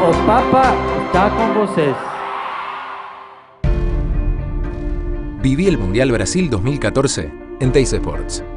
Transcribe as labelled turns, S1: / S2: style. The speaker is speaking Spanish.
S1: o papa está con vocês.
S2: Viví el Mundial Brasil 2014 en Teis Sports.